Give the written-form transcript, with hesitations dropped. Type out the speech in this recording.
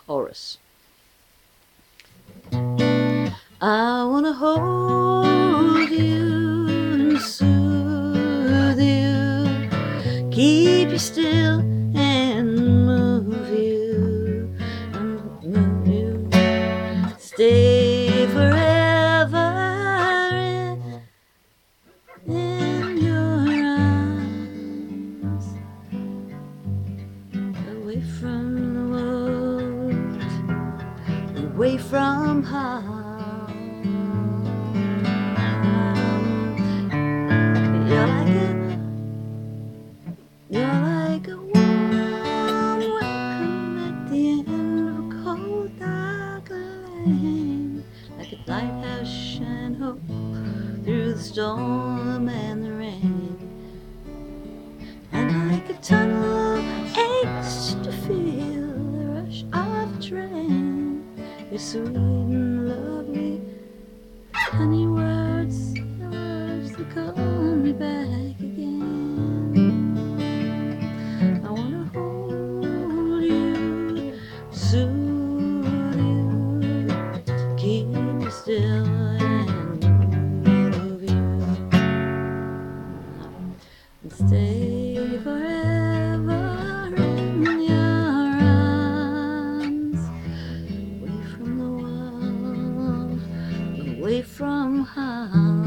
chorus. I wanna hold you and soothe you, keep you still and move you, stay forever in your arms, away from the world, away from harm. You're like a warm welcome at the end of a cold dark lane, like a lighthouse shine hope through the storm and the rain, and like a tunnel aches to feel the rush of a train. You're sweet and lovely, honey words, the words that call me back again. I wanna hold you, soothe you, keep you still and move you, and stay forever in your arms, away from the world, away from harm.